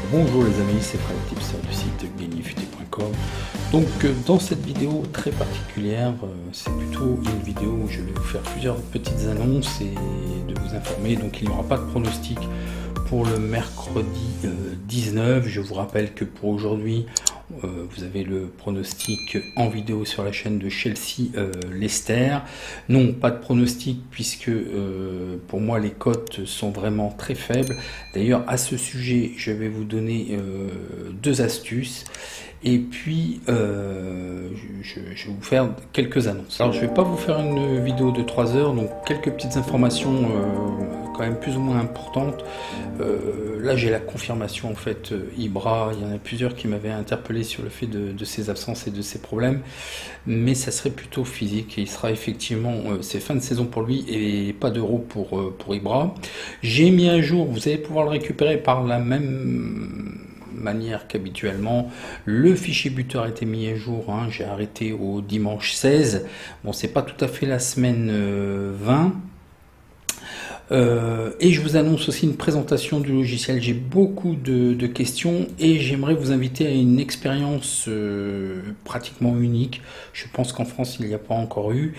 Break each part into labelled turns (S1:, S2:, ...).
S1: Bonjour les amis, c'est Fred, tipster du site gagnifut.com. Donc dans cette vidéo très particulière, c'est plutôt une vidéo où je vais vous faire plusieurs petites annonces et de vous informer. Donc il n'y aura pas de pronostic pour le mercredi 19. Je vous rappelle que pour aujourd'hui, vous avez le pronostic en vidéo sur la chaîne de Chelsea Leicester. Non, pas de pronostic puisque pour moi les cotes sont vraiment très faibles. D'ailleurs à ce sujet je vais vous donner deux astuces et puis je vais vous faire quelques annonces. Alors je vais pas vous faire une vidéo de 3 heures, donc quelques petites informations quand même plus ou moins importantes. Là j'ai la confirmation en fait Ibra, il y en a plusieurs qui m'avaient interpellé sur le fait de ses absences et de ses problèmes, mais ça serait plutôt physique et il sera effectivement c'est fin de saison pour lui et pas d'euro pour Ibra. J'ai mis à jour, vous allez pouvoir le récupérer par la même manière qu'habituellement. Le fichier buteur a été mis à jour, hein. J'ai arrêté au dimanche 16. Bon, c'est pas tout à fait la semaine 20. Et je vous annonce aussi une présentation du logiciel. J'ai beaucoup de questions et j'aimerais vous inviter à une expérience pratiquement unique. Je pense qu'en France il n'y a pas encore eu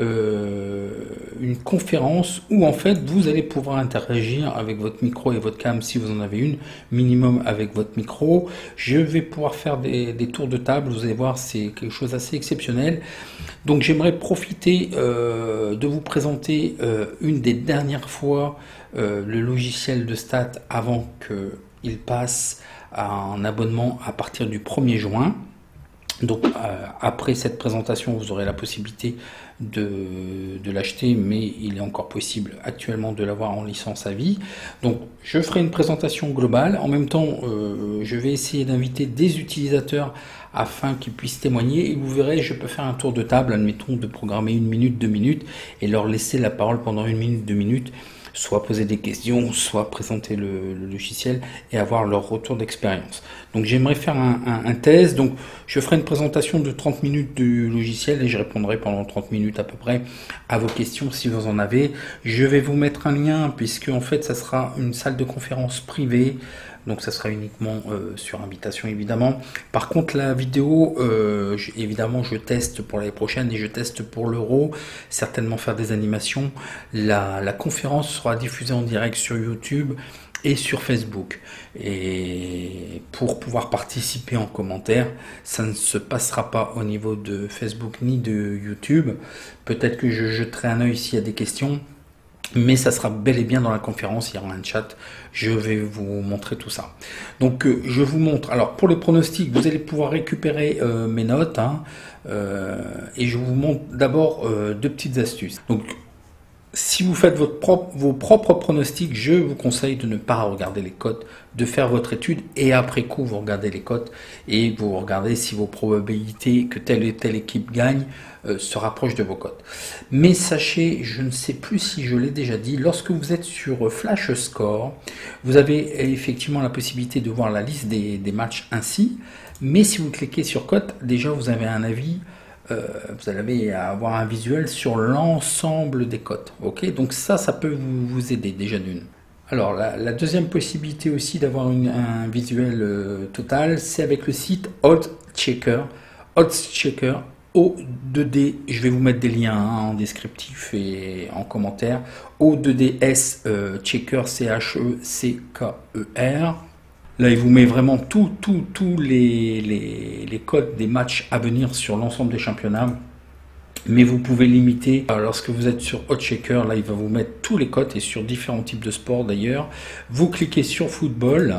S1: une conférence où en fait vous allez pouvoir interagir avec votre micro et votre cam si vous en avez une, minimum avec votre micro. Je vais pouvoir faire des tours de table, vous allez voir, c'est quelque chose d'assez exceptionnel. Donc j'aimerais profiter de vous présenter une des dernières fois le logiciel de stats avant qu'il passe à un abonnement à partir du 1er juin. Donc après cette présentation vous aurez la possibilité de l'acheter, mais il est encore possible actuellement de l'avoir en licence à vie. Donc je ferai une présentation globale, en même temps je vais essayer d'inviter des utilisateurs afin qu'ils puissent témoigner et vous verrez, je peux faire un tour de table, admettons de programmer 1 minute, 2 minutes et leur laisser la parole pendant 1 minute, 2 minutes, soit poser des questions, soit présenter le logiciel et avoir leur retour d'expérience. Donc j'aimerais faire un test, donc je ferai une présentation de 30 minutes du logiciel et je répondrai pendant 30 minutes à peu près à vos questions si vous en avez. Je vais vous mettre un lien puisque en fait ça sera une salle de conférence privée. Donc ça sera uniquement sur invitation évidemment. Par contre la vidéo, évidemment je teste pour l'année prochaine et je teste pour l'Euro, certainement faire des animations. La conférence sera diffusée en direct sur YouTube et sur Facebook. Et pour pouvoir participer en commentaire, ça ne se passera pas au niveau de Facebook ni de YouTube. Peut-être que je jeterai un œil s'il y a des questions. Mais ça sera bel et bien dans la conférence, il y aura un chat, je vais vous montrer tout ça. Donc je vous montre, alors pour les pronostics, vous allez pouvoir récupérer mes notes, hein, et je vous montre d'abord deux petites astuces. Donc si vous faites vos propres pronostics, je vous conseille de ne pas regarder les cotes, de faire votre étude et après coup vous regardez les cotes et vous regardez si vos probabilités que telle et telle équipe gagne se rapprochent de vos cotes. Mais sachez, je ne sais plus si je l'ai déjà dit, lorsque vous êtes sur Flash Score, vous avez effectivement la possibilité de voir la liste des matchs ainsi, mais si vous cliquez sur cotes, déjà vous avez un avis. Vous allez avoir un visuel sur l'ensemble des cotes. Ok, donc ça peut vous aider déjà d'une. Alors la deuxième possibilité aussi d'avoir un visuel total, c'est avec le site OddsChecker. OddsChecker O2D, je vais vous mettre des liens en descriptif et en commentaire. O2DS Checker, C-H-E-C-K-E-R. Là, il vous met vraiment tous les codes des matchs à venir sur l'ensemble des championnats. Mais vous pouvez limiter, lorsque vous êtes sur OddsChecker, là, il va vous mettre tous les codes et sur différents types de sports d'ailleurs. Vous cliquez sur football.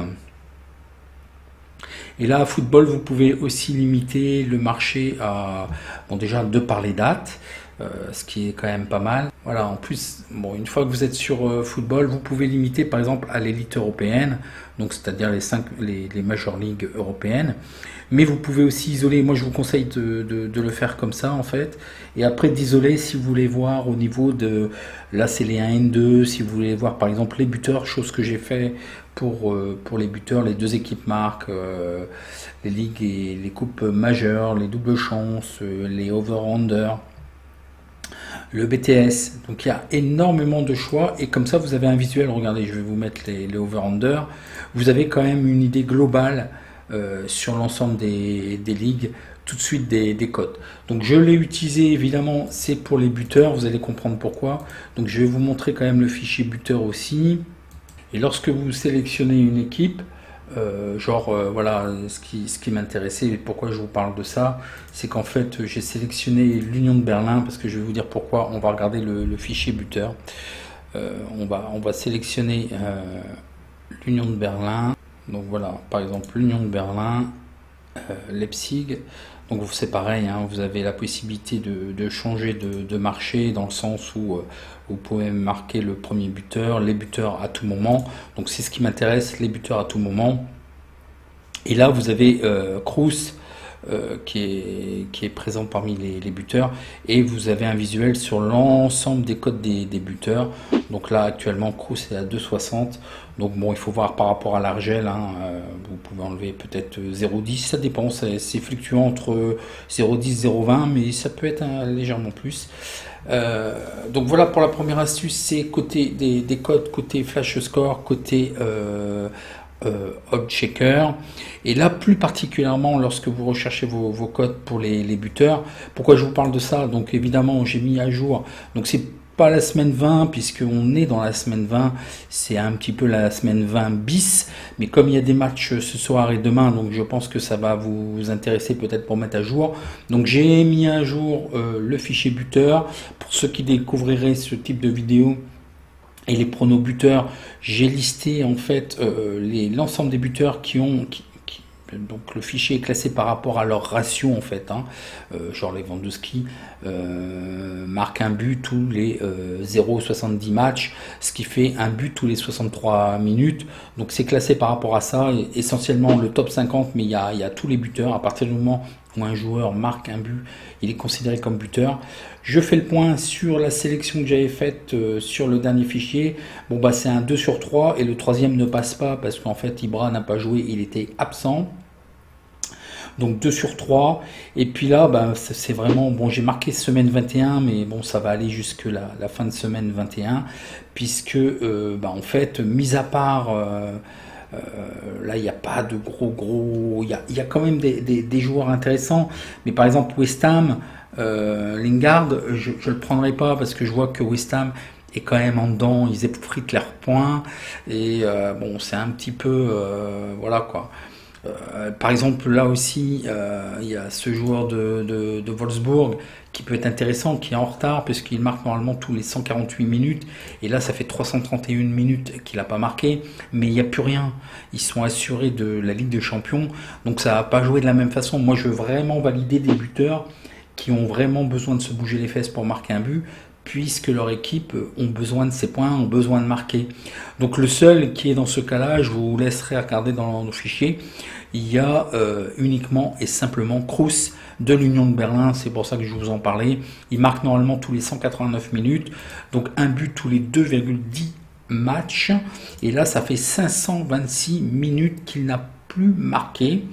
S1: Et là, à football, vous pouvez aussi limiter le marché à, bon, déjà, de par les dates. Ce qui est quand même pas mal. Voilà, en plus, bon, une fois que vous êtes sur football, vous pouvez limiter par exemple à l'élite européenne, donc c'est-à-dire les Major League européennes. Mais vous pouvez aussi isoler, moi je vous conseille de le faire comme ça en fait, et après d'isoler si vous voulez voir au niveau de, là c'est les 1N2, si vous voulez voir par exemple les buteurs, chose que j'ai fait pour les buteurs, les deux équipes marques, les ligues et les coupes majeures, les doubles chances, les over-under. le BTS. Donc il y a énormément de choix et comme ça vous avez un visuel. Regardez, je vais vous mettre les over-under. Vous avez quand même une idée globale sur l'ensemble des ligues, tout de suite des cotes. Donc je l'ai utilisé évidemment, c'est pour les buteurs, vous allez comprendre pourquoi. Donc je vais vous montrer quand même le fichier buteur aussi. Et lorsque vous sélectionnez une équipe, voilà, ce qui m'intéressait et pourquoi je vous parle de ça, c'est qu'en fait j'ai sélectionné l'Union de Berlin parce que je vais vous dire pourquoi. On va regarder le fichier buteur. On va sélectionner l'Union de Berlin. Donc voilà, par exemple l'Union de Berlin, Leipzig. Donc c'est pareil, hein, vous avez la possibilité de changer de marché dans le sens où vous pouvez marquer le premier buteur, les buteurs à tout moment. Donc c'est ce qui m'intéresse, les buteurs à tout moment. Et là vous avez Kroos qui est présent parmi les buteurs et vous avez un visuel sur l'ensemble des codes des buteurs. Donc là actuellement Kroos est à 2,60. Donc bon, il faut voir par rapport à l'Argel, hein, vous pouvez enlever peut-être 0,10, ça dépend, c'est fluctuant entre 0,10 0,20, mais ça peut être légèrement plus. Donc voilà pour la première astuce, c'est côté des codes, côté flash score, côté odd checker. Et là plus particulièrement lorsque vous recherchez vos codes pour les buteurs. Pourquoi je vous parle de ça? Donc évidemment j'ai mis à jour, donc c'est pas la semaine 20 puisqu'on est dans la semaine 20, c'est un petit peu la semaine 20 bis, mais comme il y a des matchs ce soir et demain, donc je pense que ça va vous intéresser peut-être pour mettre à jour. Donc j'ai mis à jour le fichier buteur. Pour ceux qui découvriraient ce type de vidéo et les pronos buteurs, j'ai listé en fait l'ensemble des buteurs donc le fichier est classé par rapport à leur ratio en fait, hein. Genre les Lewandowski marquent un but tous les 0,70 matchs, ce qui fait un but tous les 63 minutes. Donc c'est classé par rapport à ça, et essentiellement le top 50, mais il y a tous les buteurs. À partir du moment où un joueur marque un but, il est considéré comme buteur. Je fais le point sur la sélection que j'avais faite sur le dernier fichier. Bon bah c'est un 2 sur 3 et le troisième ne passe pas parce qu'en fait Ibra n'a pas joué, il était absent. Donc 2 sur 3. Et puis là, bah, c'est vraiment... Bon, j'ai marqué semaine 21, mais bon, ça va aller jusque la fin de semaine 21. Puisque, bah, en fait, mis à part... là, il n'y a pas de gros... Il y a quand même des joueurs intéressants. Mais par exemple, West Ham, Lingard, je ne le prendrai pas parce que je vois que West Ham est quand même en dedans. Ils effritent leurs points. Et bon, c'est un petit peu... voilà, quoi. Par exemple, là aussi, il y a ce joueur de Wolfsburg qui peut être intéressant, qui est en retard, puisqu'il marque normalement tous les 148 minutes. Et là, ça fait 331 minutes qu'il n'a pas marqué. Mais il n'y a plus rien. Ils sont assurés de la Ligue des Champions. Donc ça va pas jouer de la même façon. Moi, je veux vraiment valider des buteurs qui ont vraiment besoin de se bouger les fesses pour marquer un but, puisque leur équipe ont besoin de ces points, ont besoin de marquer. Donc le seul qui est dans ce cas-là, je vous laisserai regarder dans nos fichiers, il y a uniquement et simplement Kroos de l'Union de Berlin, c'est pour ça que je vous en parlais. Il marque normalement tous les 189 minutes, donc un but tous les 2,10 matchs, et là ça fait 526 minutes qu'il n'a plus marqué.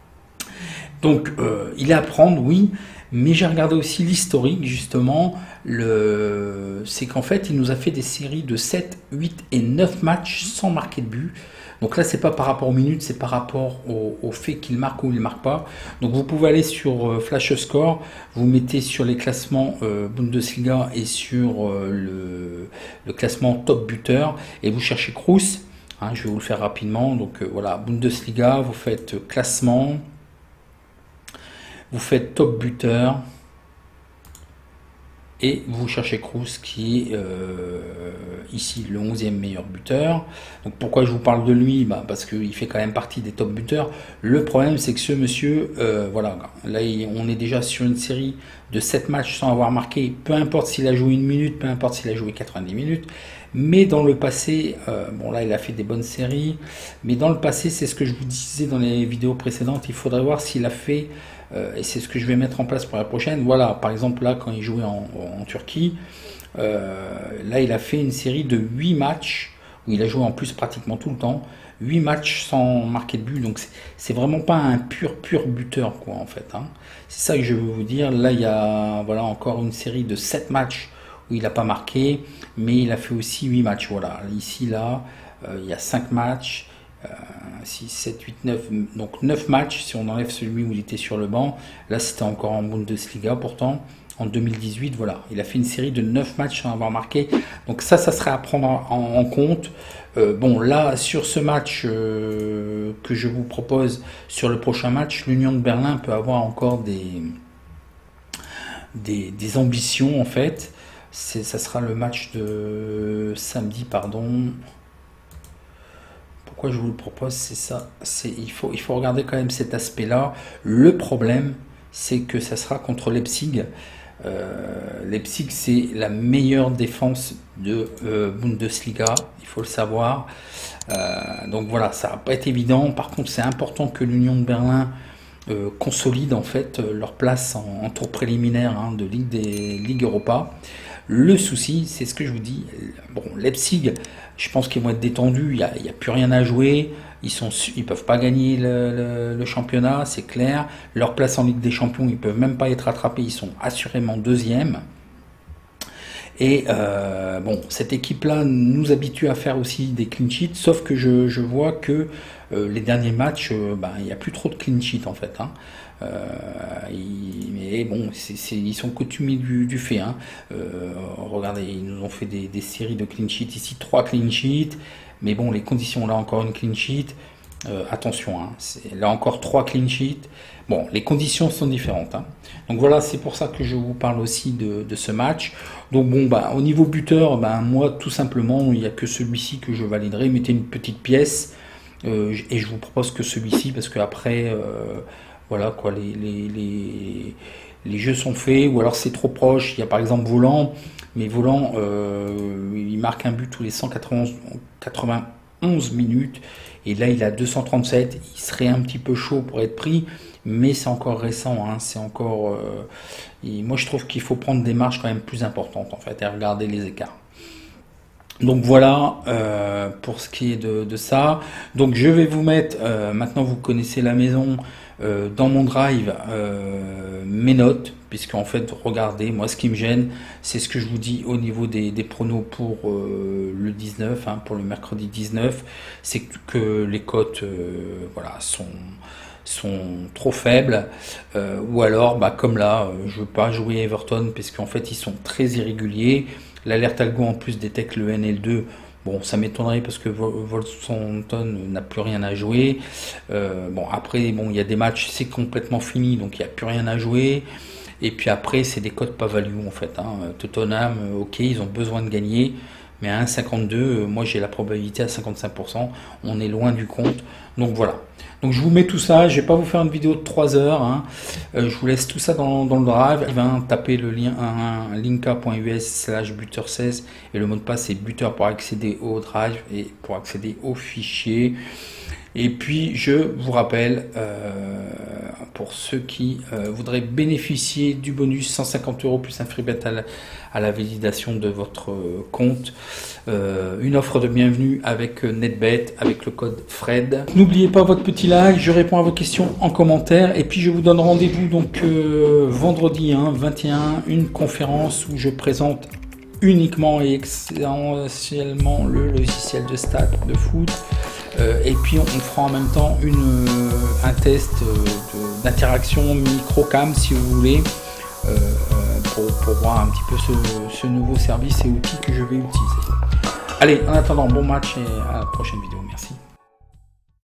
S1: Donc il est à prendre, oui, mais j'ai regardé aussi l'historique, justement, c'est qu'en fait, il nous a fait des séries de 7, 8 et 9 matchs sans marquer de but. Donc là, c'est pas par rapport aux minutes, c'est par rapport au fait qu'il marque ou il ne marque pas. Donc vous pouvez aller sur Flash Score, vous mettez sur les classements Bundesliga et sur le classement top buteur, et vous cherchez Kroos. Hein, je vais vous le faire rapidement. Donc voilà, Bundesliga, vous faites classement. Vous faites top buteur et vous cherchez Kroos qui est ici le 11e meilleur buteur. Donc pourquoi je vous parle de lui? Bah, parce qu'il fait quand même partie des top buteurs. Le problème c'est que ce monsieur, voilà, là on est déjà sur une série de 7 matchs sans avoir marqué, peu importe s'il a joué 1 minute, peu importe s'il a joué 90 minutes. Mais dans le passé, bon là il a fait des bonnes séries, mais dans le passé, c'est ce que je vous disais dans les vidéos précédentes, il faudrait voir s'il a fait... et c'est ce que je vais mettre en place pour la prochaine. Voilà, par exemple là quand il jouait en Turquie, là il a fait une série de 8 matchs où il a joué en plus pratiquement tout le temps, 8 matchs sans marquer de but. Donc c'est vraiment pas un pur buteur quoi en fait, hein. C'est ça que je veux vous dire. Là il y a voilà encore une série de 7 matchs où il n'a pas marqué, mais il a fait aussi 8 matchs. Voilà, ici, là, il y a 5 matchs, 6, 7, 8, 9, donc 9 matchs si on enlève celui où il était sur le banc. Là, c'était encore en Bundesliga pourtant. En 2018, voilà, il a fait une série de 9 matchs sans avoir marqué. Donc ça serait à prendre en compte. Bon, là, sur ce match que je vous propose, sur le prochain match, l'Union de Berlin peut avoir encore des ambitions, en fait. Ça sera le match de samedi, pardon. Pourquoi je vous le propose, c'est ça. Il faut regarder quand même cet aspect-là. Le problème, c'est que ça sera contre Leipzig. Leipzig, c'est la meilleure défense de Bundesliga, il faut le savoir. Donc voilà, ça va pas être évident. Par contre, c'est important que l'Union de Berlin consolide en fait leur place en tour préliminaire de Ligue Europa. Le souci, c'est ce que je vous dis. Bon, Leipzig, je pense qu'ils vont être détendus. Il n'y a plus rien à jouer. Ils peuvent pas gagner le championnat, c'est clair. Leur place en Ligue des Champions, ils peuvent même pas être rattrapés. Ils sont assurément deuxième. Et bon, cette équipe-là nous habitue à faire aussi des clean sheets, sauf que je vois que les derniers matchs, il n'y a plus trop de clean sheets en fait. Mais bon, ils sont coutumiers du fait. Regardez, ils nous ont fait des séries de clean sheets ici, 3 clean sheets. Mais bon, les conditions, là encore une clean sheet. Attention, là encore 3 clean sheets. Bon, les conditions sont différentes. Donc voilà, c'est pour ça que je vous parle aussi de ce match. Donc bon, au niveau buteur, moi tout simplement, il n'y a que celui-ci que je validerai. Mettez une petite pièce et je vous propose que celui-ci parce que après, voilà quoi, les jeux sont faits ou alors c'est trop proche. Il y a par exemple Volant, mais Volant, il marque un but tous les 191 minutes. Et là, il a 237. Il serait un petit peu chaud pour être pris, mais c'est encore récent. C'est encore. Moi, je trouve qu'il faut prendre des marges quand même plus importantes en fait et regarder les écarts. Donc voilà pour ce qui est de ça. Donc je vais vous mettre. Maintenant, vous connaissez la maison. Dans mon drive, mes notes, puisque en fait, regardez, moi ce qui me gêne, c'est ce que je vous dis au niveau des pronos pour le 19, pour le mercredi 19, c'est que les cotes voilà, sont trop faibles, ou alors, comme là, je ne veux pas jouer Everton, puisqu'en fait, ils sont très irréguliers. L'alerte algo en plus détecte le N et le 2. Bon, ça m'étonnerait parce que Wolverhampton n'a plus rien à jouer. Bon, après, il y a des matchs, c'est complètement fini, donc il n'y a plus rien à jouer. Et puis après, c'est des codes pas value en fait. Tottenham, ok, ils ont besoin de gagner, mais à 1,52, moi j'ai la probabilité à 55%. On est loin du compte. Donc voilà. Donc je vous mets tout ça, je vais pas vous faire une vidéo de 3 heures, je vous laisse tout ça dans le drive. Tapez le lien linka.us/buteur16 et le mot de passe c'est buteur pour accéder au drive et pour accéder au fichier. Et puis je vous rappelle, pour ceux qui voudraient bénéficier du bonus 150 € plus un free bet à la validation de votre compte, une offre de bienvenue avec NetBet, avec le code FRED. N'oubliez pas votre petit like, je réponds à vos questions en commentaire et puis je vous donne rendez-vous donc vendredi 21, une conférence où je présente uniquement et essentiellement le logiciel de stats de foot. Et puis on fera en même temps un test d'interaction microcam si vous voulez pour voir un petit peu ce nouveau service et outil que je vais utiliser. Allez, en attendant, bon match et à la prochaine vidéo. Merci.